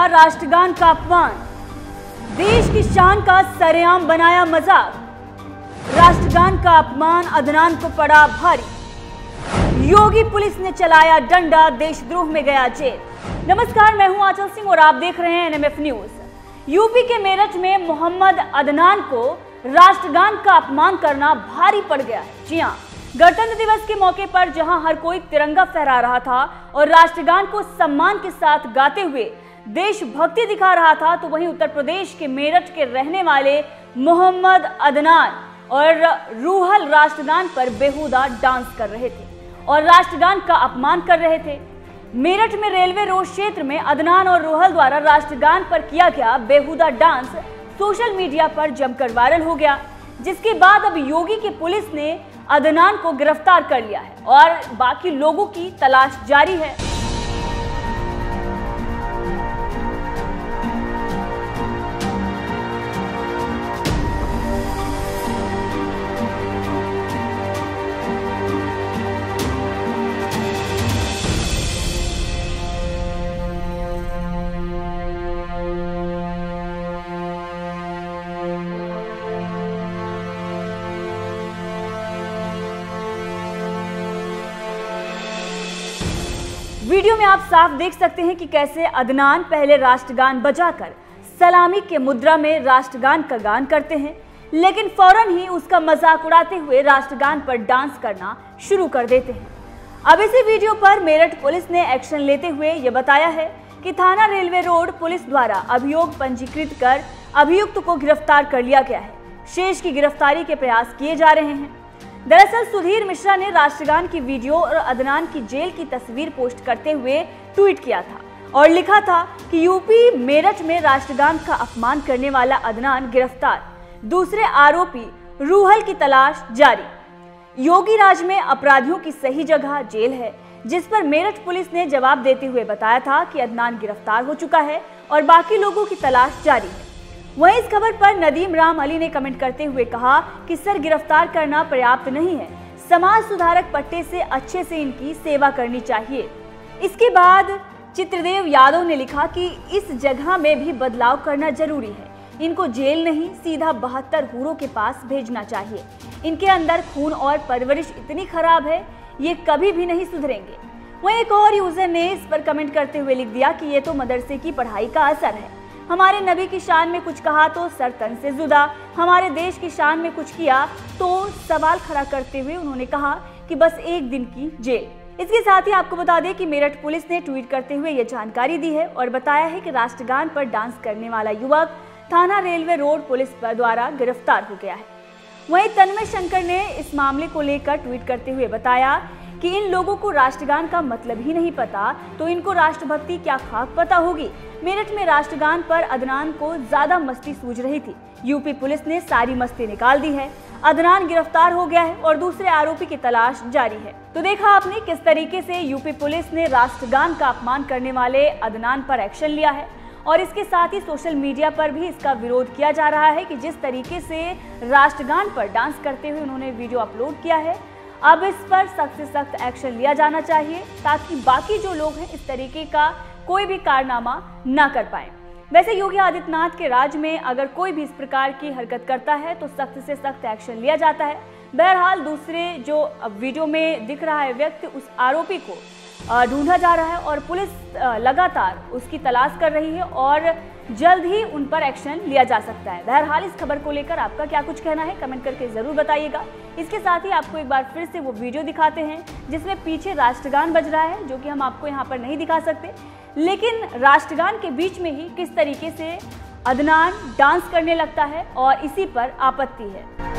किया राष्ट्रगान का अपमान, देश की शान का सरेआम बनाया मजाक। राष्ट्रगान का अपमान अदनान को पड़ा भारी, योगी पुलिस ने चलाया डंडा, देशद्रोह में गया जेल। नमस्कार, मैं हूं आंचल सिंह और आप देख रहे हैं एनएमएफ न्यूज। यूपी के मेरठ में मोहम्मद अदनान को राष्ट्रगान का अपमान करना भारी पड़ गया है। जी हां, गणतंत्र दिवस के मौके पर जहां हर कोई तिरंगा फहरा रहा था और राष्ट्रगान को सम्मान के साथ गाते हुए देशभक्ति दिखा रहा था, तो वहीं उत्तर प्रदेश के मेरठ के रहने वाले मोहम्मद अदनान और रूहल राष्ट्रगान पर बेहुदा डांस कर रहे थे और राष्ट्रगान का अपमान कर रहे थे। मेरठ में रेलवे रोड क्षेत्र में अदनान और रूहल द्वारा राष्ट्रगान पर किया गया बेहुदा डांस सोशल मीडिया पर जमकर वायरल हो गया, जिसके बाद अब योगी की पुलिस ने अदनान को गिरफ्तार कर लिया है और बाकी लोगों की तलाश जारी है। वीडियो में आप साफ देख सकते हैं कि कैसे अदनान पहले राष्ट्रगान बजाकर सलामी के मुद्रा में राष्ट्रगान का गान करते हैं, लेकिन फौरन ही उसका मजाक उड़ाते हुए राष्ट्रगान पर डांस करना शुरू कर देते हैं। अब इसी वीडियो पर मेरठ पुलिस ने एक्शन लेते हुए यह बताया है कि थाना रेलवे रोड पुलिस द्वारा अभियोग पंजीकृत कर अभियुक्त को गिरफ्तार कर लिया गया है। शेष की गिरफ्तारी के प्रयास किए जा रहे हैं। दरअसल सुधीर मिश्रा ने राष्ट्रगान की वीडियो और अदनान की जेल की तस्वीर पोस्ट करते हुए ट्वीट किया था और लिखा था कि यूपी मेरठ में राष्ट्रगान का अपमान करने वाला अदनान गिरफ्तार, दूसरे आरोपी रूहल की तलाश जारी। योगी राज में अपराधियों की सही जगह जेल है, जिस पर मेरठ पुलिस ने जवाब देते हुए बताया था कि अदनान गिरफ्तार हो चुका है और बाकी लोगों की तलाश जारी है। वहीं इस खबर पर नदीम राम अली ने कमेंट करते हुए कहा कि सर, गिरफ्तार करना पर्याप्त नहीं है, समाज सुधारक पट्टे से अच्छे से इनकी सेवा करनी चाहिए। इसके बाद चित्रदेव यादव ने लिखा कि इस जगह में भी बदलाव करना जरूरी है, इनको जेल नहीं सीधा 72 हूरों के पास भेजना चाहिए। इनके अंदर खून और परवरिश इतनी खराब है, ये कभी भी नहीं सुधरेंगे। वहीं एक और यूजर ने इस पर कमेंट करते हुए लिख दिया कि ये तो मदरसे की पढ़ाई का असर है, हमारे नबी की शान में कुछ कहा तो सर तन से जुदा, हमारे देश की शान में कुछ किया तो सवाल खड़ा करते हुए उन्होंने कहा कि बस एक दिन की जेल। इसके साथ ही आपको बता दें कि मेरठ पुलिस ने ट्वीट करते हुए यह जानकारी दी है और बताया है कि राष्ट्रगान पर डांस करने वाला युवक थाना रेलवे रोड पुलिस द्वारा गिरफ्तार हो गया है। वहीं तन्मय शंकर ने इस मामले को लेकर ट्वीट करते हुए बताया कि इन लोगों को राष्ट्रगान का मतलब ही नहीं पता, तो इनको राष्ट्रभक्ति क्या खाक पता होगी। मेरठ में राष्ट्रगान पर अदनान को ज्यादा मस्ती सूझ रही थी, यूपी पुलिस ने सारी मस्ती निकाल दी है। अदनान गिरफ्तार हो गया है और दूसरे आरोपी की तलाश जारी है। तो देखा आपने किस तरीके से यूपी पुलिस ने राष्ट्रगान का अपमान करने वाले अदनान पर एक्शन लिया है और इसके साथ ही सोशल मीडिया पर भी इसका विरोध किया जा रहा है कि जिस तरीके से राष्ट्रगान पर डांस करते हुए उन्होंने वीडियो अपलोड किया है, अब इस पर सख्त से सख्त एक्शन लिया जाना चाहिए ताकि बाकी जो लोग हैं इस तरीके का कोई भी कारनामा ना कर पाए। वैसे योगी आदित्यनाथ के राज में अगर कोई भी इस प्रकार की हरकत करता है तो सख्त से सख्त एक्शन लिया जाता है। बहरहाल दूसरे जो वीडियो में दिख रहा है व्यक्ति, उस आरोपी को ढूंढा जा रहा है और पुलिस लगातार उसकी तलाश कर रही है और जल्द ही उन पर एक्शन लिया जा सकता है। बहरहाल इस खबर को लेकर आपका क्या कुछ कहना है कमेंट करके जरूर बताइएगा। इसके साथ ही आपको एक बार फिर से वो वीडियो दिखाते हैं जिसमें पीछे राष्ट्रगान बज रहा है, जो कि हम आपको यहाँ पर नहीं दिखा सकते, लेकिन राष्ट्रगान के बीच में ही किस तरीके से अदनान डांस करने लगता है और इसी पर आपत्ति है।